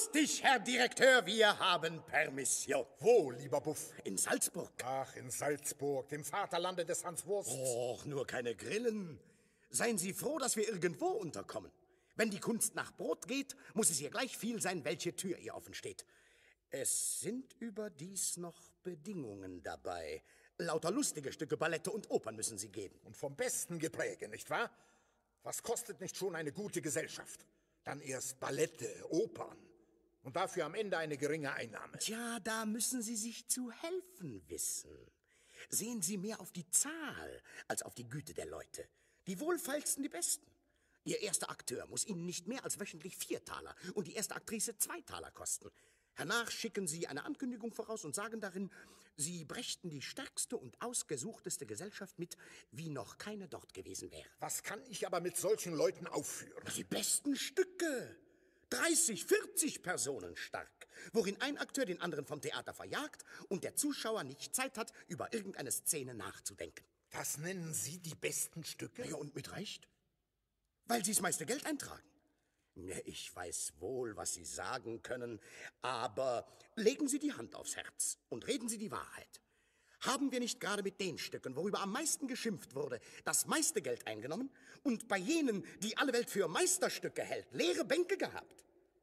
lustig, Herr Direkteur, wir haben Permission. Wo, lieber Buff? In Salzburg. Ach, in Salzburg, dem Vaterlande des Hans Wurst. Och, nur keine Grillen. Seien Sie froh, dass wir irgendwo unterkommen. Wenn die Kunst nach Brot geht, muss es ihr gleich viel sein, welche Tür ihr offen steht. Es sind überdies noch Bedingungen dabei. Lauter lustige Stücke, Ballette und Opern müssen Sie geben. Und vom besten Gepräge, nicht wahr? Was kostet nicht schon eine gute Gesellschaft? Dann erst Ballette, Opern und dafür am Ende eine geringe Einnahme. Tja, da müssen Sie sich zu helfen wissen. Sehen Sie mehr auf die Zahl als auf die Güte der Leute. Die wohlfeilsten, die Besten. Ihr erster Akteur muss Ihnen nicht mehr als wöchentlich 4 Taler und die erste Aktrice 2 Taler kosten. Hernach schicken Sie eine Ankündigung voraus und sagen darin, Sie brächten die stärkste und ausgesuchteste Gesellschaft mit, wie noch keine dort gewesen wäre. Was kann ich aber mit solchen Leuten aufführen? Die besten Stücke. 30, 40 Personen stark, worin ein Akteur den anderen vom Theater verjagt und der Zuschauer nicht Zeit hat, über irgendeine Szene nachzudenken. Das nennen Sie die besten Stücke? Ja, und mit Recht. Weil Sie das meiste Geld eintragen. Ja, ich weiß wohl, was Sie sagen können, aber legen Sie die Hand aufs Herz und reden Sie die Wahrheit. Haben wir nicht gerade mit den Stücken, worüber am meisten geschimpft wurde, das meiste Geld eingenommen und bei jenen, die alle Welt für Meisterstücke hält, leere Bänke gehabt?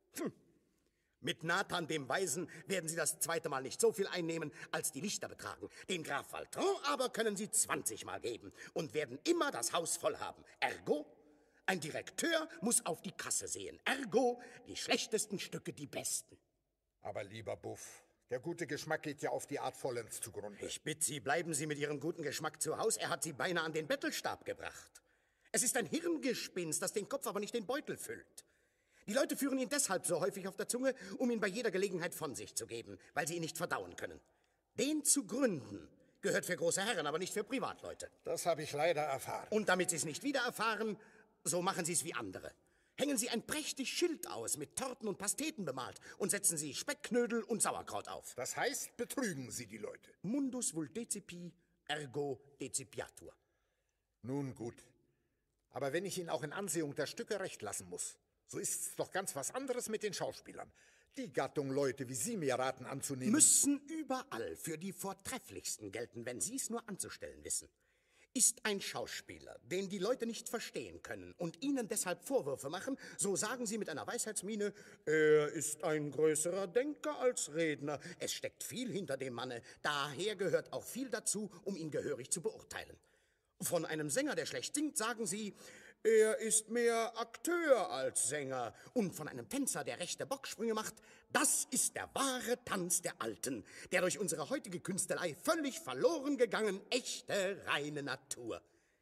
Mit Nathan dem Weisen werden Sie das zweite Mal nicht so viel einnehmen, als die Lichter betragen. Den Graf Valtran aber können Sie 20 Mal geben und werden immer das Haus voll haben. Ergo, ein Direkteur muss auf die Kasse sehen. Ergo, die schlechtesten Stücke die besten. Aber lieber Buff, der gute Geschmack geht ja auf die Art vollends zugrunde. Ich bitte Sie, bleiben Sie mit Ihrem guten Geschmack zu Haus. Er hat Sie beinahe an den Bettelstab gebracht. Es ist ein Hirngespinst, das den Kopf aber nicht den Beutel füllt. Die Leute führen ihn deshalb so häufig auf der Zunge, um ihn bei jeder Gelegenheit von sich zu geben, weil sie ihn nicht verdauen können. Den zu gründen gehört für große Herren, aber nicht für Privatleute. Das habe ich leider erfahren. Und damit Sie es nicht wieder erfahren, so machen Sie es wie andere. Hängen Sie ein prächtig Schild aus, mit Torten und Pasteten bemalt und setzen Sie Speckknödel und Sauerkraut auf. Das heißt, betrügen Sie die Leute. Mundus vult decipi, ergo decipiatur. Nun gut. Aber wenn ich Ihnen auch in Ansehung der Stücke recht lassen muss, so ist's doch ganz was anderes mit den Schauspielern. Die Gattung Leute, wie Sie mir raten anzunehmen, müssen überall für die Vortrefflichsten gelten, wenn Sie es nur anzustellen wissen. Ist ein Schauspieler, den die Leute nicht verstehen können und Ihnen deshalb Vorwürfe machen, so sagen Sie mit einer Weisheitsmiene, er ist ein größerer Denker als Redner. Es steckt viel hinter dem Manne, daher gehört auch viel dazu, um ihn gehörig zu beurteilen. Von einem Sänger, der schlecht singt, sagen Sie, er ist mehr Akteur als Sänger. Und von einem Tänzer, der rechte Bocksprünge macht, das ist der wahre Tanz der Alten, der durch unsere heutige Künstelei völlig verloren gegangen, echte, reine Natur.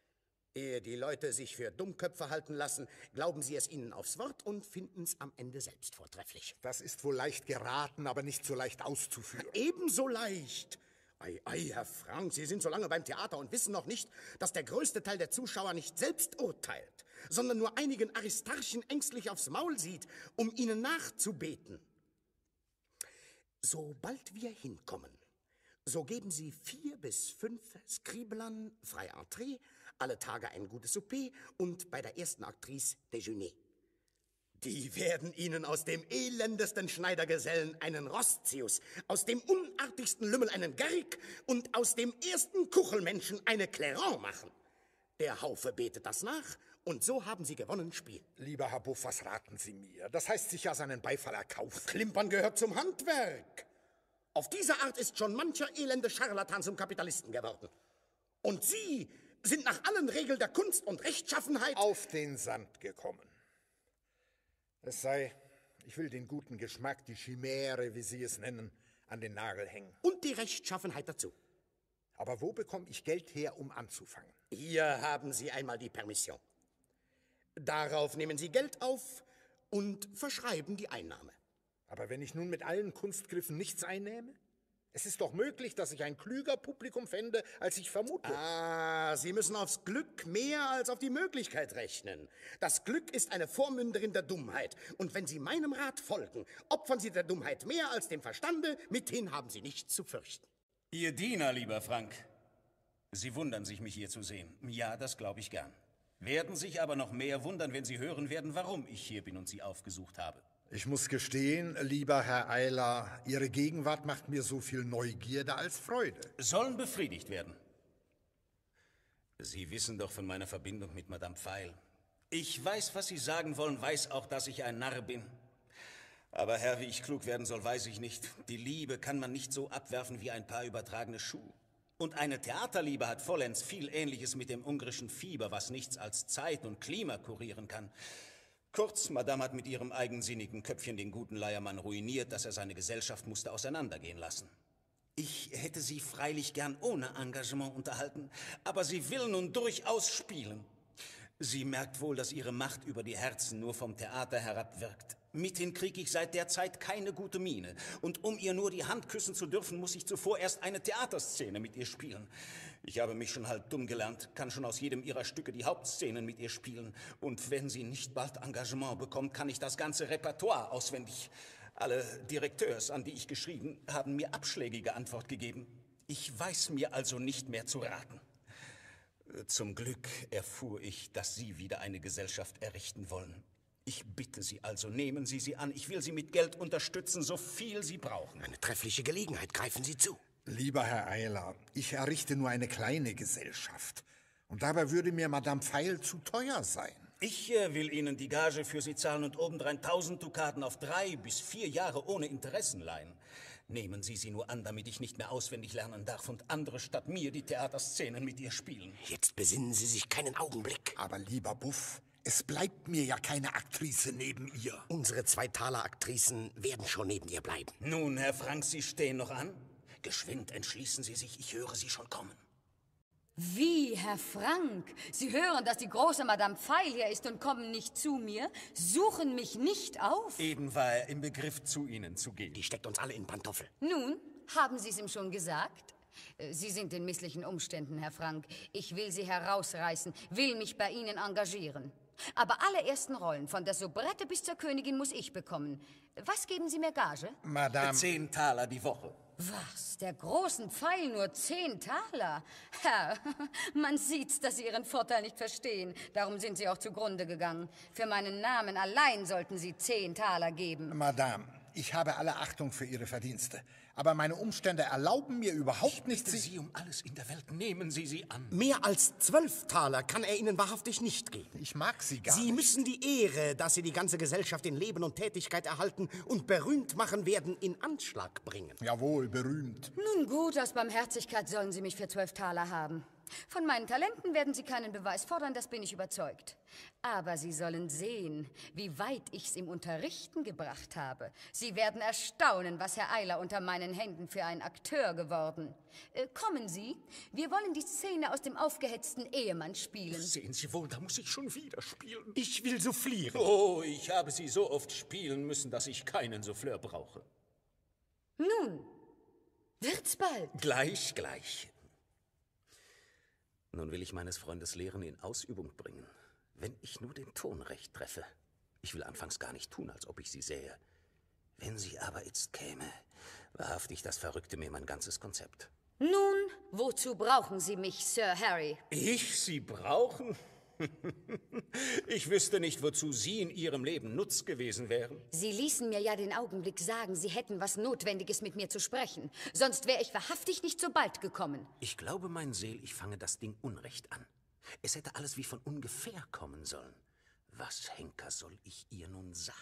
Ehe die Leute sich für Dummköpfe halten lassen, glauben sie es ihnen aufs Wort und finden es am Ende selbst vortrefflich. Das ist wohl leicht geraten, aber nicht so leicht auszuführen. Ebenso leicht. Ei, Herr Frank, Sie sind so lange beim Theater und wissen noch nicht, dass der größte Teil der Zuschauer nicht selbst urteilt, sondern nur einigen Aristarchen ängstlich aufs Maul sieht, um ihnen nachzubeten. Sobald wir hinkommen, so geben Sie 4 bis 5 Scriblern frei Entree, alle Tage ein gutes Souper und bei der ersten Aktrice Déjeuner. Die werden Ihnen aus dem elendesten Schneidergesellen einen Roszius, aus dem unartigsten Lümmel einen Garrick und aus dem ersten Kuchelmenschen eine Clairon machen. Der Haufe betet das nach und so haben Sie gewonnen Spiel. Lieber Herr Buff, was raten Sie mir? Das heißt sich ja seinen Beifall erkaufen. Klimpern gehört zum Handwerk. Auf diese Art ist schon mancher elende Scharlatan zum Kapitalisten geworden. Und Sie sind nach allen Regeln der Kunst und Rechtschaffenheit auf den Sand gekommen. Es sei, ich will den guten Geschmack, die Chimäre, wie Sie es nennen, an den Nagel hängen. Und die Rechtschaffenheit dazu. Aber wo bekomme ich Geld her, um anzufangen? Hier haben Sie einmal die Permission. Darauf nehmen Sie Geld auf und verschreiben die Einnahme. Aber wenn ich nun mit allen Kunstgriffen nichts einnehme? Es ist doch möglich, dass ich ein klüger Publikum fände, als ich vermute. Ah, Sie müssen aufs Glück mehr als auf die Möglichkeit rechnen. Das Glück ist eine Vormünderin der Dummheit. Und wenn Sie meinem Rat folgen, opfern Sie der Dummheit mehr als dem Verstande, mithin haben Sie nichts zu fürchten. Ihr Diener, lieber Frank. Sie wundern sich, mich hier zu sehen. Ja, das glaube ich gern. Werden sich aber noch mehr wundern, wenn Sie hören werden, warum ich hier bin und Sie aufgesucht habe. Ich muss gestehen, lieber Herr Eyler, Ihre Gegenwart macht mir so viel Neugierde als Freude. Sollen befriedigt werden. Sie wissen doch von meiner Verbindung mit Madame Pfeil. Ich weiß, was Sie sagen wollen, weiß auch, dass ich ein Narr bin. Aber Herr, wie ich klug werden soll, weiß ich nicht. Die Liebe kann man nicht so abwerfen wie ein paar übertragene Schuhe. Und eine Theaterliebe hat vollends viel Ähnliches mit dem ungarischen Fieber, was nichts als Zeit und Klima kurieren kann. Kurz, Madame hat mit ihrem eigensinnigen Köpfchen den guten Leiermann ruiniert, dass er seine Gesellschaft musste auseinandergehen lassen. Ich hätte sie freilich gern ohne Engagement unterhalten, aber sie will nun durchaus spielen. Sie merkt wohl, dass ihre Macht über die Herzen nur vom Theater herabwirkt. Mithin kriege ich seit der Zeit keine gute Miene. Und um ihr nur die Hand küssen zu dürfen, muss ich zuvor erst eine Theaterszene mit ihr spielen. Ich habe mich schon halb dumm gelernt, kann schon aus jedem ihrer Stücke die Hauptszenen mit ihr spielen. Und wenn sie nicht bald Engagement bekommt, kann ich das ganze Repertoire auswendig. Alle Direkteurs, an die ich geschrieben, haben mir abschlägige Antwort gegeben. Ich weiß mir also nicht mehr zu raten. Zum Glück erfuhr ich, dass Sie wieder eine Gesellschaft errichten wollen. Ich bitte Sie also, nehmen Sie sie an. Ich will Sie mit Geld unterstützen, so viel Sie brauchen. Eine treffliche Gelegenheit, greifen Sie zu. Lieber Herr Eyler, ich errichte nur eine kleine Gesellschaft. Und dabei würde mir Madame Pfeil zu teuer sein. Ich will Ihnen die Gage für Sie zahlen und obendrein 1000 Dukaten auf 3 bis 4 Jahre ohne Interessen leihen. Nehmen Sie sie nur an, damit ich nicht mehr auswendig lernen darf und andere statt mir die Theaterszenen mit ihr spielen. Jetzt besinnen Sie sich keinen Augenblick. Aber lieber Buff, es bleibt mir ja keine Aktrice neben ihr. Unsere 2 Taler-Aktricen werden schon neben ihr bleiben. Nun, Herr Frank, Sie stehen noch an? Geschwind entschließen Sie sich, ich höre Sie schon kommen. Wie, Herr Frank? Sie hören, dass die große Madame Pfeil hier ist und kommen nicht zu mir, suchen mich nicht auf? Eben war er im Begriff, zu Ihnen zu gehen. Die steckt uns alle in Pantoffel. Nun, haben Sie es ihm schon gesagt? Sie sind in misslichen Umständen, Herr Frank. Ich will Sie herausreißen, will mich bei Ihnen engagieren. Aber alle ersten Rollen, von der Soubrette bis zur Königin, muss ich bekommen. Was geben Sie mir Gage? Madame... 10 Taler die Woche. Was? Der großen Pfeil nur 10 Taler? Herr, man sieht's, dass Sie Ihren Vorteil nicht verstehen. Darum sind Sie auch zugrunde gegangen. Für meinen Namen allein sollten Sie 10 Taler geben. Madame, ich habe alle Achtung für Ihre Verdienste. Aber meine Umstände erlauben mir überhaupt nicht... Sie um alles in der Welt, nehmen Sie sie an. Mehr als 12 Taler kann er Ihnen wahrhaftig nicht geben. Ich mag Sie gar Sie nicht. müssen die Ehre, dass Sie die ganze Gesellschaft in Leben und Tätigkeit erhalten und berühmt machen werden, in Anschlag bringen. Jawohl, berühmt. Nun gut, aus Barmherzigkeit sollen Sie mich für 12 Taler haben. Von meinen Talenten werden Sie keinen Beweis fordern, das bin ich überzeugt. Aber Sie sollen sehen, wie weit ich's im Unterrichten gebracht habe. Sie werden erstaunen, was Herr Eyler unter meinen Händen für ein Akteur geworden. Kommen Sie, wir wollen die Szene aus dem aufgehetzten Ehemann spielen. Sehen Sie wohl, da muss ich schon wieder spielen. Ich will soufflieren. Oh, ich habe sie so oft spielen müssen, dass ich keinen Souffleur brauche. Nun, wird's bald. Gleich. Nun will ich meines Freundes Lehren in Ausübung bringen. Wenn ich nur den Ton recht treffe. Ich will anfangs gar nicht tun, als ob ich sie sähe. Wenn sie aber jetzt käme, wahrhaftig, das verrückte mir mein ganzes Konzept. Nun, wozu brauchen Sie mich, Sir Harry? Ich Sie brauchen? Ich wüsste nicht, wozu Sie in Ihrem Leben Nutz gewesen wären. Sie ließen mir ja den Augenblick sagen, Sie hätten was Notwendiges mit mir zu sprechen. Sonst wäre ich wahrhaftig nicht so bald gekommen. Ich glaube, mein Seel, ich fange das Ding unrecht an. Es hätte alles wie von ungefähr kommen sollen. Was, Henker, soll ich ihr nun sagen?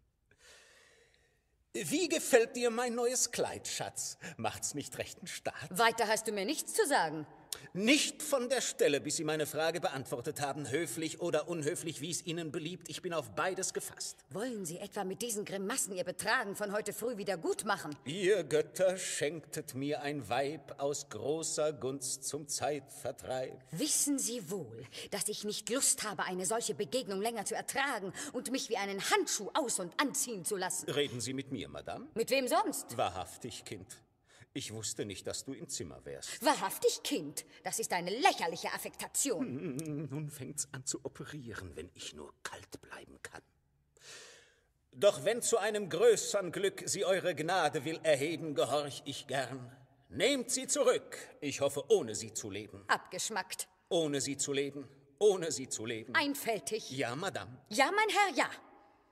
Wie gefällt dir mein neues Kleid, Schatz? Macht's nicht rechten Staat? Weiter hast du mir nichts zu sagen. Nicht von der Stelle, bis Sie meine Frage beantwortet haben, höflich oder unhöflich, wie es Ihnen beliebt. Ich bin auf beides gefasst. Wollen Sie etwa mit diesen Grimassen Ihr Betragen von heute früh wieder gut machen? Ihr Götter schenktet mir ein Weib aus großer Gunst zum Zeitvertreib. Wissen Sie wohl, dass ich nicht Lust habe, eine solche Begegnung länger zu ertragen und mich wie einen Handschuh aus- und anziehen zu lassen? Reden Sie mit mir, Madame? Mit wem sonst? Wahrhaftig, Kind. Ich wusste nicht, dass du im Zimmer wärst. Wahrhaftig, Kind. Das ist eine lächerliche Affektation. Nun fängt's an zu operieren, wenn ich nur kalt bleiben kann. Doch wenn zu einem größern Glück sie eure Gnade will erheben, gehorch ich gern. Nehmt sie zurück. Ich hoffe, ohne sie zu leben. Abgeschmackt. Ohne sie zu leben. Ohne sie zu leben. Einfältig. Ja, Madame. Ja, mein Herr, ja.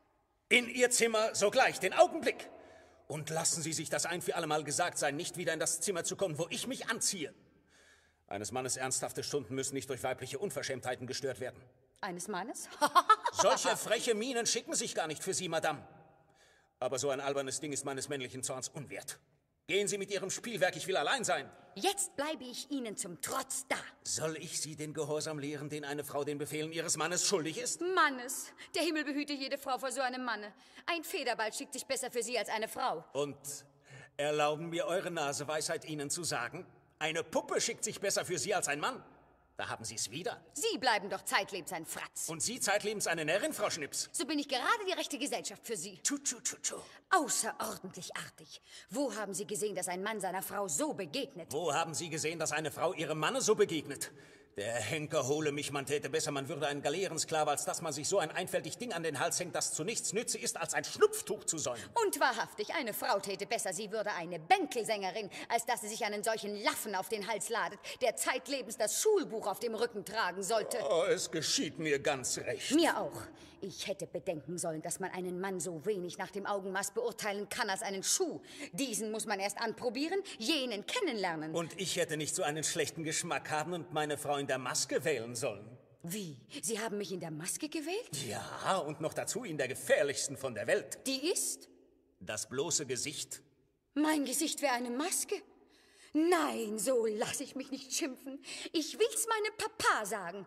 In Ihr Zimmer sogleich, den Augenblick. Und lassen Sie sich das ein für allemal gesagt sein, nicht wieder in das Zimmer zu kommen, wo ich mich anziehe. Eines Mannes ernsthafte Stunden müssen nicht durch weibliche Unverschämtheiten gestört werden. Eines Mannes? Solche freche Mienen schicken sich gar nicht für Sie, Madame. Aber so ein albernes Ding ist meines männlichen Zorns unwert. Gehen Sie mit Ihrem Spielwerk, ich will allein sein. Jetzt bleibe ich Ihnen zum Trotz da. Soll ich Sie den Gehorsam lehren, den eine Frau den Befehlen ihres Mannes schuldig ist? Mannes. Der Himmel behüte jede Frau vor so einem Manne. Ein Federball schickt sich besser für Sie als eine Frau. Und erlauben mir eure Naseweisheit Ihnen zu sagen, eine Puppe schickt sich besser für Sie als ein Mann? Da haben Sie es wieder. Sie bleiben doch zeitlebens ein Fratz. Und Sie zeitlebens eine Närrin, Frau Schnips. So bin ich gerade die rechte Gesellschaft für Sie. Tschu, tschu, tschu, tschu. Außerordentlich artig. Wo haben Sie gesehen, dass ein Mann seiner Frau so begegnet? Wo haben Sie gesehen, dass eine Frau ihrem Manne so begegnet? Der Henker hole mich, man täte besser, man würde ein Galeerensklave, als dass man sich so ein einfältig Ding an den Hals hängt, das zu nichts nütze ist, als ein Schnupftuch zu säumen. Und wahrhaftig, eine Frau täte besser, sie würde eine Bänkelsängerin, als dass sie sich einen solchen Laffen auf den Hals ladet, der zeitlebens das Schulbuch auf dem Rücken tragen sollte. Oh, es geschieht mir ganz recht. Mir auch. Ich hätte bedenken sollen, dass man einen Mann so wenig nach dem Augenmaß beurteilen kann als einen Schuh. Diesen muss man erst anprobieren, jenen kennenlernen. Und ich hätte nicht so einen schlechten Geschmack haben und meine Frau in der Maske wählen sollen. Wie? Sie haben mich in der Maske gewählt? Ja, und noch dazu in der gefährlichsten von der Welt. Die ist? Das bloße Gesicht. Mein Gesicht wäre eine Maske? Nein, so lasse ich mich nicht schimpfen. Ich will's meinem Papa sagen.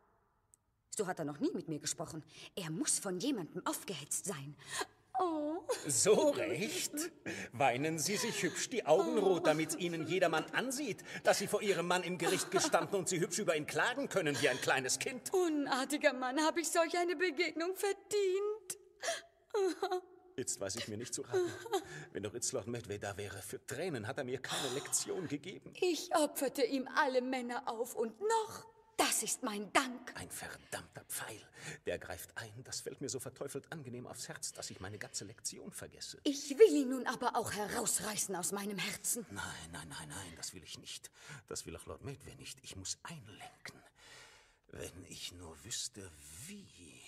So hat er noch nie mit mir gesprochen. Er muss von jemandem aufgehetzt sein. Oh. So recht. Weinen Sie sich hübsch die Augen rot, damit Ihnen jedermann ansieht, dass Sie vor Ihrem Mann im Gericht gestanden und Sie hübsch über ihn klagen können wie ein kleines Kind. Unartiger Mann, habe ich solch eine Begegnung verdient? Jetzt weiß ich mir nicht zu raten. Wenn doch jetzt Lord Medway da wäre, für Tränen hat er mir keine Lektion gegeben. Ich opferte ihm alle Männer auf und noch... Das ist mein Dank. Ein verdammter Pfeil. Der greift ein. Das fällt mir so verteufelt angenehm aufs Herz, dass ich meine ganze Lektion vergesse. Ich will ihn nun aber auch herausreißen aus meinem Herzen. Nein, das will ich nicht. Das will auch Lord Medway nicht. Ich muss einlenken. Wenn ich nur wüsste, wie...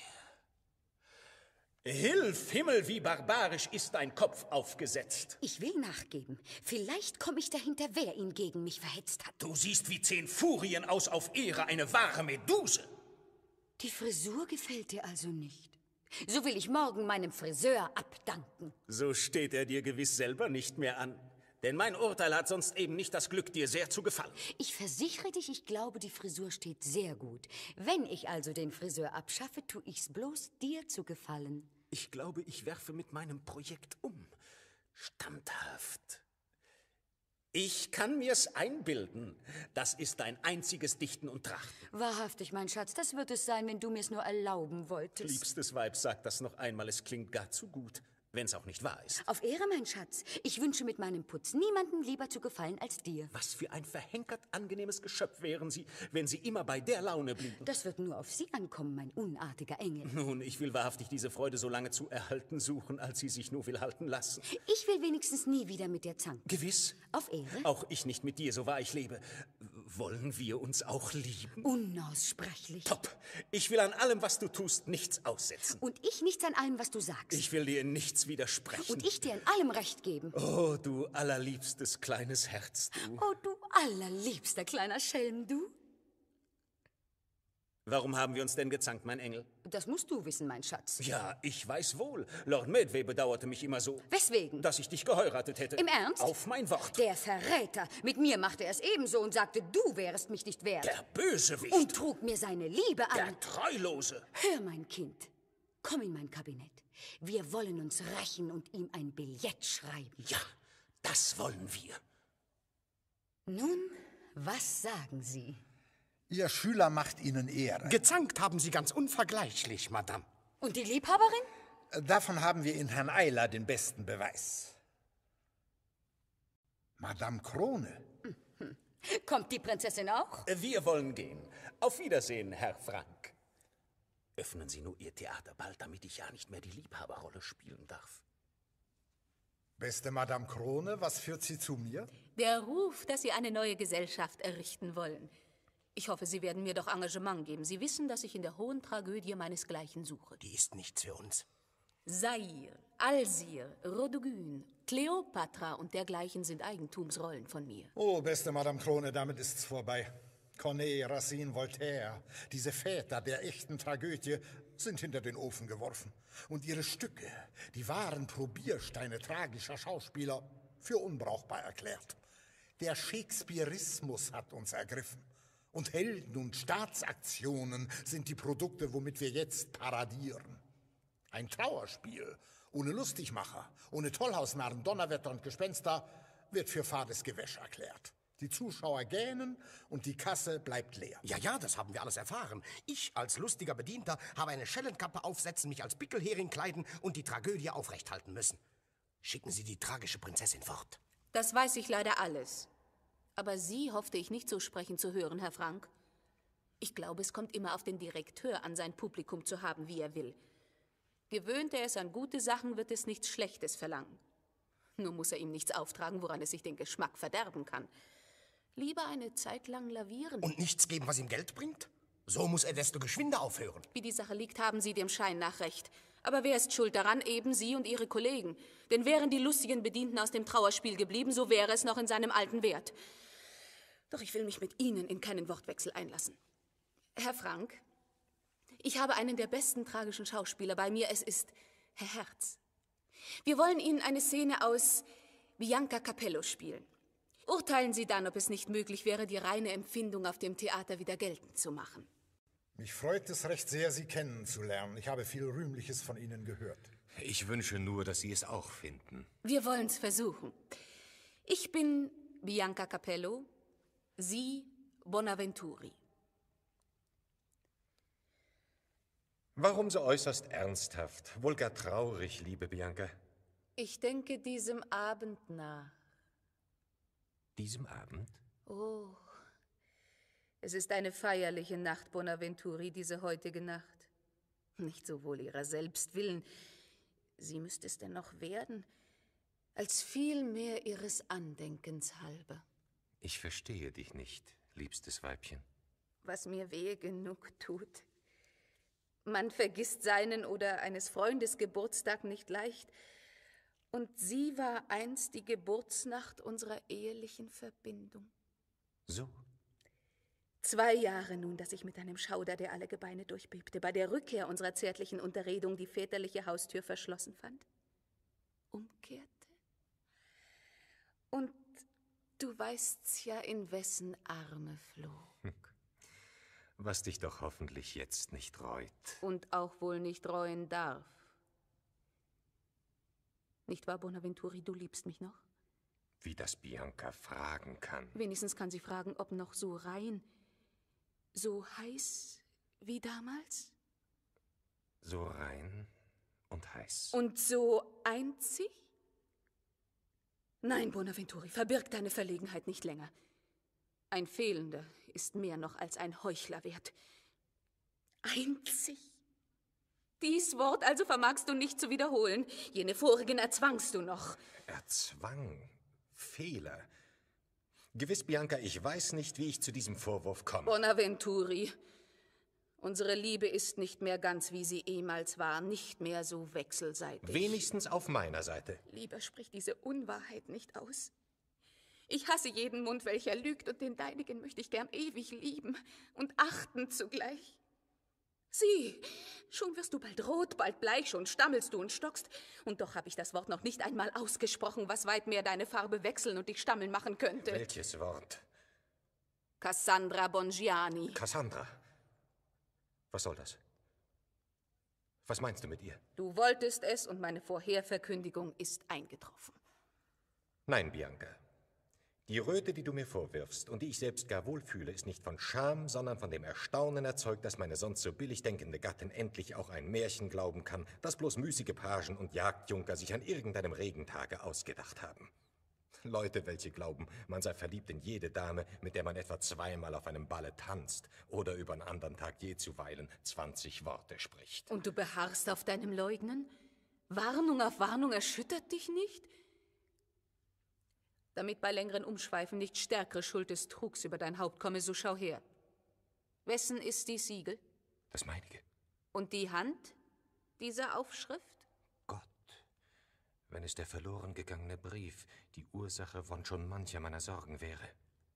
Hilf, Himmel, wie barbarisch ist dein Kopf aufgesetzt. Ich will nachgeben. Vielleicht komme ich dahinter, wer ihn gegen mich verhetzt hat. Du siehst wie 10 Furien aus auf Ehre, eine wahre Meduse. Die Frisur gefällt dir also nicht. So will ich morgen meinem Friseur abdanken. So steht er dir gewiss selber nicht mehr an. Denn mein Urteil hat sonst eben nicht das Glück, dir sehr zu gefallen. Ich versichere dich, ich glaube, die Frisur steht sehr gut. Wenn ich also den Friseur abschaffe, tue ich's bloß dir zu gefallen. Ich glaube, ich werfe mit meinem Projekt um. Standhaft. Ich kann mir's einbilden. Das ist dein einziges Dichten und Trachten. Wahrhaftig, mein Schatz, das wird es sein, wenn du mir's nur erlauben wolltest. Liebstes Weib, sag das noch einmal, es klingt gar zu gut. Wenn es auch nicht wahr ist. Auf Ehre, mein Schatz. Ich wünsche mit meinem Putz niemandem lieber zu gefallen als dir. Was für ein verhenkert angenehmes Geschöpf wären Sie, wenn Sie immer bei der Laune blieben. Das wird nur auf Sie ankommen, mein unartiger Engel. Nun, ich will wahrhaftig diese Freude so lange zu erhalten suchen, als sie sich nur will halten lassen. Ich will wenigstens nie wieder mit dir zanken. Gewiss. Auf Ehre? Auch ich nicht mit dir, so wahr ich lebe. Wollen wir uns auch lieben? Unaussprechlich. Top. Ich will an allem, was du tust, nichts aussetzen. Und ich nichts an allem, was du sagst. Ich will dir in nichts widersprechen. Und ich dir in allem Recht geben. Oh, du allerliebstes kleines Herz, du. Oh, du allerliebster kleiner Schelm, du. Warum haben wir uns denn gezankt, mein Engel? Das musst du wissen, mein Schatz. Ja, ich weiß wohl. Lord Medway bedauerte mich immer so. Weswegen? Dass ich dich geheiratet hätte. Im Ernst? Auf mein Wort. Der Verräter. Mit mir machte er es ebenso und sagte, du wärest mich nicht wert. Der Bösewicht. Und trug mir seine Liebe an. Der Treulose. Hör, mein Kind. Komm in mein Kabinett. Wir wollen uns rächen und ihm ein Billett schreiben. Ja, das wollen wir. Nun, was sagen Sie? Ihr Schüler macht Ihnen Ehre. Gezankt haben Sie ganz unvergleichlich, Madame. Und die Liebhaberin? Davon haben wir in Herrn Eiler den besten Beweis. Madame Krone. Kommt die Prinzessin auch? Wir wollen gehen. Auf Wiedersehen, Herr Frank. Öffnen Sie nur Ihr Theater bald, damit ich ja nicht mehr die Liebhaberrolle spielen darf. Beste Madame Krone, was führt Sie zu mir? Der Ruf, dass Sie eine neue Gesellschaft errichten wollen. Ich hoffe, Sie werden mir doch Engagement geben. Sie wissen, dass ich in der hohen Tragödie meinesgleichen suche. Die ist nichts für uns. Sair, Alsir, Rodogyn, Kleopatra und dergleichen sind Eigentumsrollen von mir. Oh, beste Madame Krone, damit ist's vorbei. Corneille, Racine, Voltaire, diese Väter der echten Tragödie sind hinter den Ofen geworfen. Und ihre Stücke, die wahren Probiersteine tragischer Schauspieler, für unbrauchbar erklärt. Der Shakespearismus hat uns ergriffen. Und Helden und Staatsaktionen sind die Produkte, womit wir jetzt paradieren. Ein Trauerspiel ohne Lustigmacher, ohne Tollhausnarren, Donnerwetter und Gespenster wird für fades Gewäsch erklärt. Die Zuschauer gähnen und die Kasse bleibt leer. Ja, das haben wir alles erfahren. Ich als lustiger Bedienter habe eine Schellenkappe aufsetzen, mich als Pickelhering kleiden und die Tragödie aufrechthalten müssen. Schicken Sie die tragische Prinzessin fort. Das weiß ich leider alles. Aber Sie hoffte ich nicht so sprechen zu hören, Herr Frank. Ich glaube, es kommt immer auf den Direkteur an, sein Publikum zu haben, wie er will. Gewöhnt er es an gute Sachen, wird es nichts Schlechtes verlangen. Nur muss er ihm nichts auftragen, woran es sich den Geschmack verderben kann. Lieber eine Zeit lang lavieren. Und nichts geben, was ihm Geld bringt? So muss er desto geschwinder aufhören. Wie die Sache liegt, haben Sie dem Schein nach recht. Aber wer ist schuld daran? Eben Sie und Ihre Kollegen. Denn wären die lustigen Bedienten aus dem Trauerspiel geblieben, so wäre es noch in seinem alten Wert. Doch ich will mich mit Ihnen in keinen Wortwechsel einlassen. Herr Frank, ich habe einen der besten tragischen Schauspieler bei mir. Es ist Herr Herz. Wir wollen Ihnen eine Szene aus Bianca Capello spielen. Urteilen Sie dann, ob es nicht möglich wäre, die reine Empfindung auf dem Theater wieder geltend zu machen. Mich freut es recht sehr, Sie kennenzulernen. Ich habe viel Rühmliches von Ihnen gehört. Ich wünsche nur, dass Sie es auch finden. Wir wollen es versuchen. Ich bin Bianca Capello, Sie Bonaventuri. Warum so äußerst ernsthaft, wohl gar traurig, liebe Bianca? Ich denke diesem Abend nach. Diesem Abend? Oh, es ist eine feierliche Nacht, Bonaventuri, diese heutige Nacht. Nicht sowohl ihrer selbst willen, sie müsste es denn noch werden, als vielmehr ihres Andenkens halber. Ich verstehe dich nicht, liebstes Weibchen. Was mir wehe genug tut. Man vergisst seinen oder eines Freundes Geburtstag nicht leicht. Und sie war einst die Geburtsnacht unserer ehelichen Verbindung. So? 2 Jahre nun, dass ich mit einem Schauder, der alle Gebeine durchbebte, bei der Rückkehr unserer zärtlichen Unterredung die väterliche Haustür verschlossen fand, umkehrte. Und du weißt's ja, in wessen Arme floh. Was dich doch hoffentlich jetzt nicht reut. Und auch wohl nicht reuen darf. Nicht wahr, Bonaventuri, du liebst mich noch? Wie das Bianca fragen kann. Wenigstens kann sie fragen, ob noch so rein, so heiß wie damals? So rein und heiß. Und so einzig? Nein, Bonaventuri, verbirg deine Verlegenheit nicht länger. Ein Fehlender ist mehr noch als ein Heuchler wert. Einzig? Dies Wort also vermagst du nicht zu wiederholen. Jene vorigen erzwangst du noch. Erzwang? Fehler? Gewiss, Bianca, ich weiß nicht, wie ich zu diesem Vorwurf komme. Bonaventuri, unsere Liebe ist nicht mehr ganz, wie sie ehemals war, nicht mehr so wechselseitig. Wenigstens auf meiner Seite. Lieber, sprich diese Unwahrheit nicht aus. Ich hasse jeden Mund, welcher lügt, und den deinigen möchte ich gern ewig lieben und achten zugleich. Sieh, schon wirst du bald rot, bald bleich, schon stammelst du und stockst. Und doch habe ich das Wort noch nicht einmal ausgesprochen, was weit mehr deine Farbe wechseln und dich stammeln machen könnte. Welches Wort? Cassandra Bongiani. Cassandra. Was soll das? Was meinst du mit ihr? Du wolltest es und meine Vorherverkündigung ist eingetroffen. Nein, Bianca. Die Röte, die du mir vorwirfst und die ich selbst gar wohl fühle, ist nicht von Scham, sondern von dem Erstaunen erzeugt, dass meine sonst so billig denkende Gattin endlich auch ein Märchen glauben kann, das bloß müßige Pagen und Jagdjunker sich an irgendeinem Regentage ausgedacht haben. Leute, welche glauben, man sei verliebt in jede Dame, mit der man etwa 2-mal auf einem Balle tanzt oder über einen anderen Tag je zuweilen 20 Worte spricht. Und du beharrst auf deinem Leugnen? Warnung auf Warnung erschüttert dich nicht? Damit bei längeren Umschweifen nicht stärkere Schuld des Trugs über dein Haupt komme, so schau her. Wessen ist die Siegel? Das meinige. Und die Hand dieser Aufschrift? Wenn es der verloren gegangene Brief die Ursache von schon mancher meiner Sorgen wäre.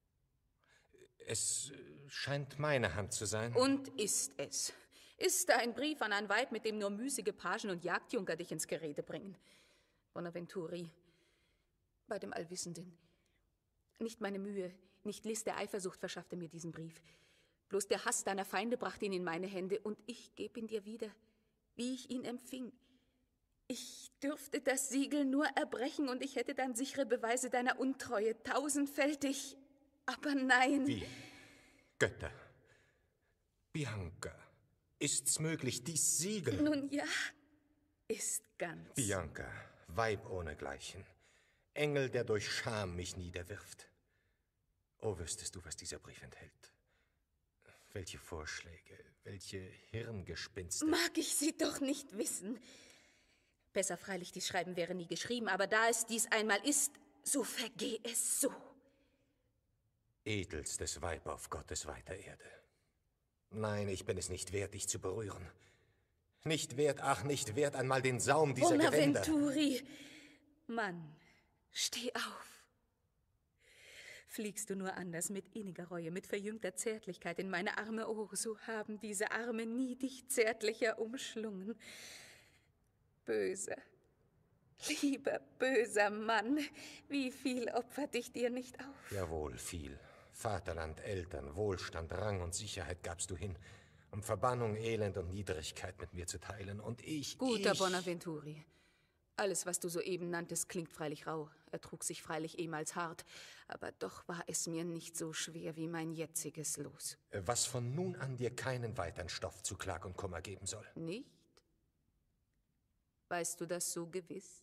Es scheint meine Hand zu sein. Und ist es. Ist da ein Brief an ein Weib, mit dem nur müßige Pagen und Jagdjunker dich ins Gerede bringen? Bonaventuri, bei dem Allwissenden. Nicht meine Mühe, nicht List der Eifersucht verschaffte mir diesen Brief. Bloß der Hass deiner Feinde brachte ihn in meine Hände, und ich gebe ihn dir wieder, wie ich ihn empfing. Ich dürfte das Siegel nur erbrechen, und ich hätte dann sichere Beweise deiner Untreue, tausendfältig. Aber nein. Wie? Götter. Bianca, ist's möglich, dies Siegel? Nun ja, ist ganz. Bianca, Weib ohnegleichen. Engel, der durch Scham mich niederwirft. Oh, wüsstest du, was dieser Brief enthält. Welche Vorschläge, welche Hirngespinste. Mag ich sie doch nicht wissen. Besser freilich, dies Schreiben wäre nie geschrieben, aber da es dies einmal ist, so vergeh es so. Edelstes Weib auf Gottes weiter Erde. Nein, ich bin es nicht wert, dich zu berühren. Nicht wert, ach, nicht wert, einmal den Saum dieser Gewänder. Bonaventuri, Mann, steh auf. Fliegst du nur anders mit inniger Reue, mit verjüngter Zärtlichkeit in meine Arme, oh, so haben diese Arme nie dich zärtlicher umschlungen. Böser, lieber böser Mann, wie viel opfert ich dir nicht auf? Jawohl, viel. Vaterland, Eltern, Wohlstand, Rang und Sicherheit gabst du hin, um Verbannung, Elend und Niedrigkeit mit mir zu teilen. Und Guter Bonaventuri, alles, was du soeben nanntest, klingt freilich rau, ertrug sich freilich ehemals hart, aber doch war es mir nicht so schwer wie mein jetziges Los. Was von nun an dir keinen weiteren Stoff zu Klag und Kummer geben soll. Nicht? Weißt du das so gewiss?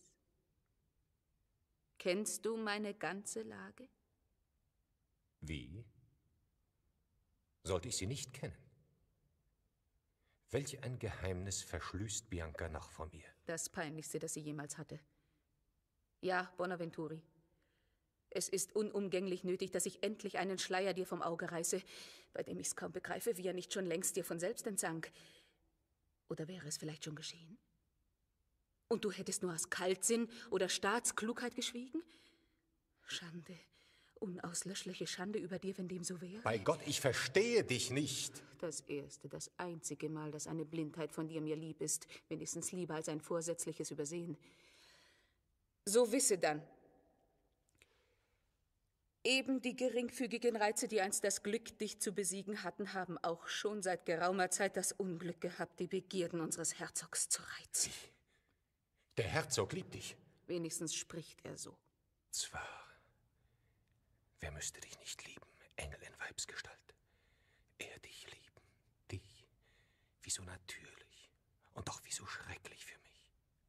Kennst du meine ganze Lage? Wie? Sollte ich sie nicht kennen? Welch ein Geheimnis verschließt Bianca noch vor mir? Das Peinlichste, das sie jemals hatte. Ja, Bonaventuri. Es ist unumgänglich nötig, dass ich endlich einen Schleier dir vom Auge reiße, bei dem ich's kaum begreife, wie er nicht schon längst dir von selbst entsank. Oder wäre es vielleicht schon geschehen? Und du hättest nur aus Kaltsinn oder Staatsklugheit geschwiegen? Schande, unauslöschliche Schande über dir, wenn dem so wäre. Bei Gott, ich verstehe dich nicht. Das erste, das einzige Mal, dass eine Blindheit von dir mir lieb ist, wenigstens lieber als ein vorsätzliches Übersehen. So wisse dann, eben die geringfügigen Reize, die einst das Glück, dich zu besiegen hatten, haben auch schon seit geraumer Zeit das Unglück gehabt, die Begierden unseres Herzogs zu reizen. Der Herzog liebt dich. Wenigstens spricht er so. Zwar, wer müsste dich nicht lieben, Engel in Weibsgestalt? Er dich lieben, dich, wie so natürlich und doch wie so schrecklich für mich.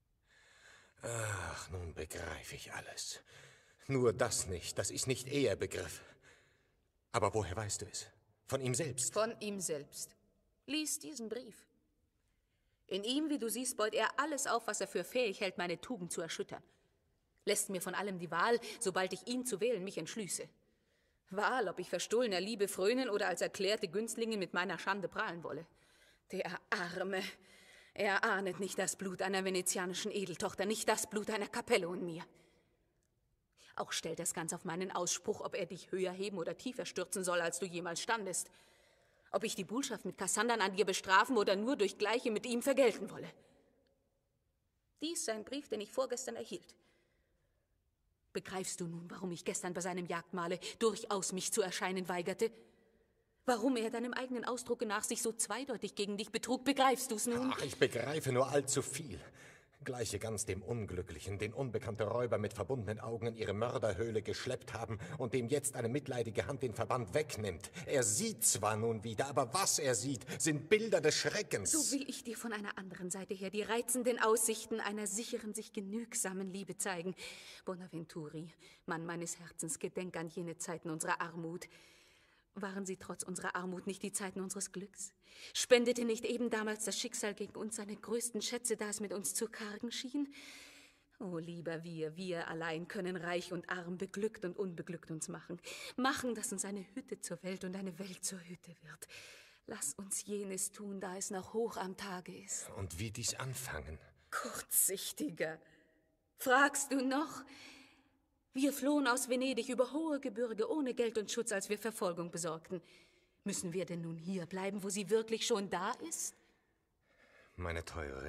Ach, nun begreife ich alles. Nur das nicht, das ist nicht er begriff. Aber woher weißt du es? Von ihm selbst? Von ihm selbst. Lies diesen Brief. In ihm, wie du siehst, beut er alles auf, was er für fähig hält, meine Tugend zu erschüttern. Lässt mir von allem die Wahl, sobald ich ihn zu wählen mich entschließe. Wahl, ob ich verstohlener Liebe frönen oder als erklärte Günstlinge mit meiner Schande prahlen wolle. Der Arme, er ahnet nicht das Blut einer venezianischen Edeltochter, nicht das Blut einer Kapelle und mir. Auch stellt es ganz auf meinen Ausspruch, ob er dich höher heben oder tiefer stürzen soll, als du jemals standest. Ob ich die Buhlschaft mit Kassandern an dir bestrafen oder nur durch Gleiche mit ihm vergelten wolle. Dies ist ein Brief, den ich vorgestern erhielt. Begreifst du nun, warum ich gestern bei seinem Jagdmahle durchaus mich zu erscheinen weigerte? Warum er deinem eigenen Ausdrucke nach sich so zweideutig gegen dich betrug, begreifst du's nun? Ach, ich begreife nur allzu viel. Gleiche ganz dem Unglücklichen, den unbekannte Räuber mit verbundenen Augen in ihre Mörderhöhle geschleppt haben und dem jetzt eine mitleidige Hand den Verband wegnimmt. Er sieht zwar nun wieder, aber was er sieht, sind Bilder des Schreckens. So will ich dir von einer anderen Seite her die reizenden Aussichten einer sicheren, sich genügsamen Liebe zeigen. Bonaventuri, Mann meines Herzens, gedenk an jene Zeiten unserer Armut. Waren sie trotz unserer Armut nicht die Zeiten unseres Glücks? Spendete nicht eben damals das Schicksal gegen uns seine größten Schätze, da es mit uns zu kargen schien? Oh, lieber wir allein können reich und arm, beglückt und unbeglückt uns machen. Machen, dass uns eine Hütte zur Welt und eine Welt zur Hütte wird. Lass uns jenes tun, da es noch hoch am Tage ist. Und wie dies anfangen? Kurzsichtiger. Fragst du noch? Wir flohen aus Venedig über hohe Gebirge ohne Geld und Schutz, als wir Verfolgung besorgten. Müssen wir denn nun hier bleiben, wo sie wirklich schon da ist? Meine Teure,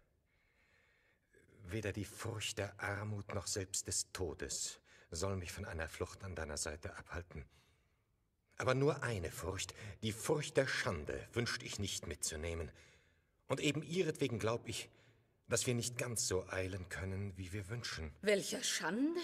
weder die Furcht der Armut noch selbst des Todes soll mich von einer Flucht an deiner Seite abhalten. Aber nur eine Furcht, die Furcht der Schande, wünschte ich nicht mitzunehmen. Und eben ihretwegen glaub ich, dass wir nicht ganz so eilen können, wie wir wünschen. Welcher Schande?